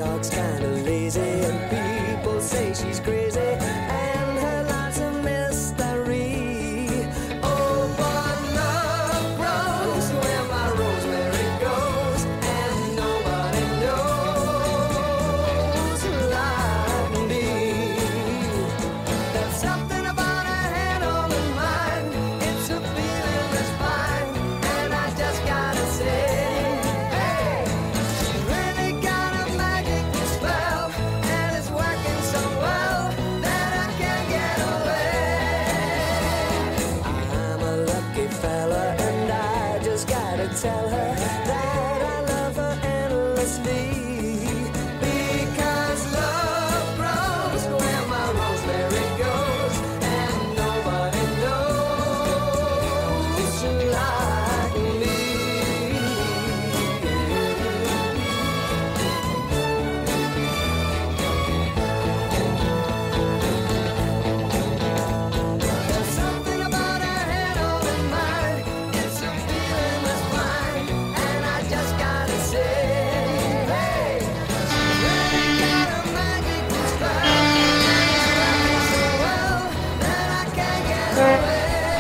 talks kinda lazy, and people say she's crazy, and her life's a mystery. Oh, but love grows where my rosemary goes, and nobody knows like me. There's something about her head on her mind. It's a feeling that's fine, and I just gotta say, hey, she's really got a magic spell, and it's working so well that I can't get away. I'm a lucky fella, and I just gotta tell her that I love her endlessly. Because love grows where my rosemary goes, and nobody knows like me. There's something about her head on her mind. It's a feeling that's fine, and I just gotta say, hey, she's really got a magic spell, and it's working so well that I can't get away.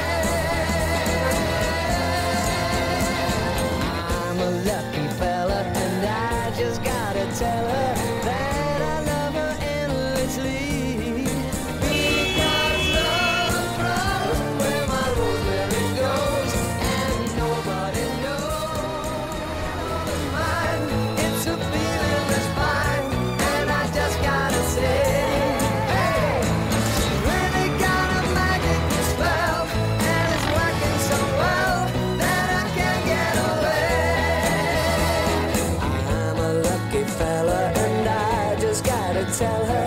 I'm a lucky fella, and I just gotta tell her that I love her endlessly. Because love grows where my rosemary goes, and nobody knows mine. It's a feeling that's fine, and I just gotta say, hey, she's really got a magic spell, and it's working so well that I can't get away. I'm a lucky fella, and I just gotta tell her